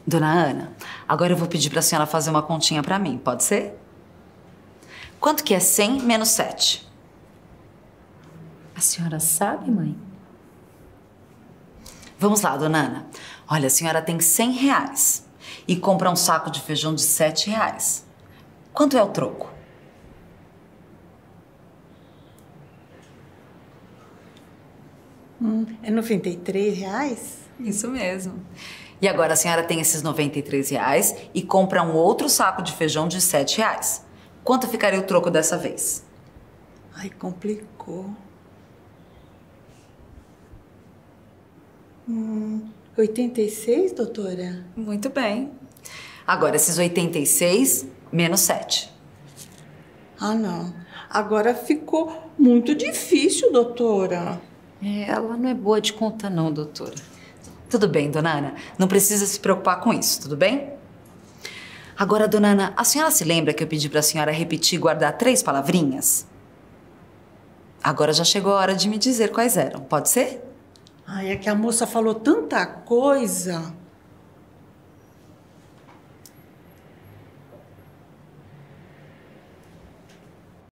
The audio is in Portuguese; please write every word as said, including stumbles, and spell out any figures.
Dona Ana, agora eu vou pedir pra senhora fazer uma continha pra mim, pode ser? Quanto que é cem menos sete? A senhora sabe, mãe? Vamos lá, dona Ana. Olha, a senhora tem cem reais e compra um saco de feijão de sete reais. Quanto é o troco? Hum, é noventa e três reais? Isso mesmo. E agora a senhora tem esses noventa e três reais e compra um outro saco de feijão de sete reais. Quanto ficaria o troco dessa vez? Ai, complicou. Hum, oitenta e seis, doutora? Muito bem. Agora, esses oitenta e seis menos sete. Ah, não. Agora ficou muito difícil, doutora. É, ela não é boa de conta não, doutora. Tudo bem, dona Ana. Não precisa se preocupar com isso, tudo bem? Agora, dona Ana, a senhora se lembra que eu pedi para a senhora repetir e guardar três palavrinhas? Agora já chegou a hora de me dizer quais eram, pode ser? Ai, é que a moça falou tanta coisa.